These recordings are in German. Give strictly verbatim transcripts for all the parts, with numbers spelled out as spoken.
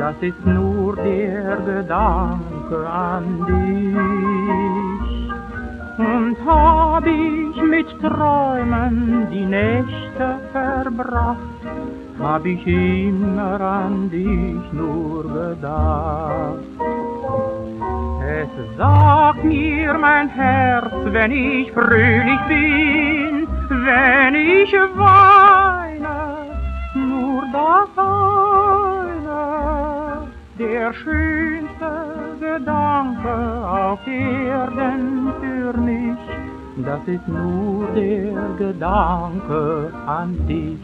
das ist nur der Gedanke an dich. Und hab ich mit Träumen die Nächte verbracht, hab ich immer an dich nur gedacht. Es sagt mir mein Herz, wenn ich fröhlich bin, wenn ich weine, nur das eine, der schönste Gedanke auf Erden für mich, das ist nur der Gedanke an dich.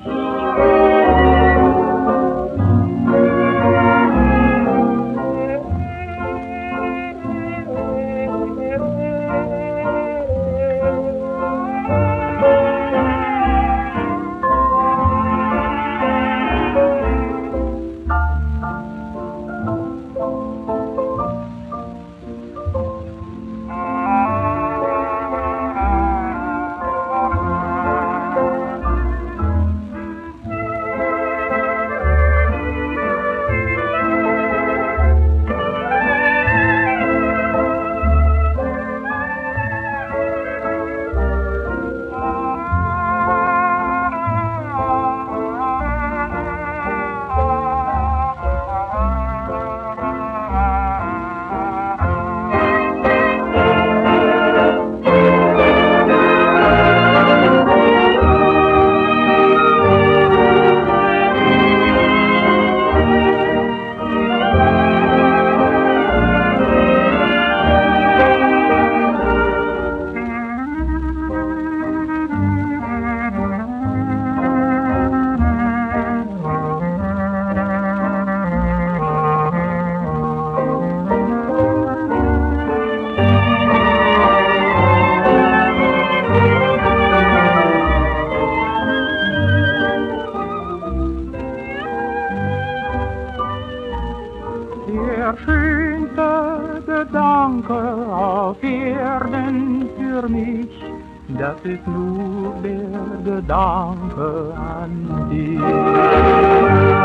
Der schönste Gedanke auf Erden für mich, das ist nur der Gedanke an dich.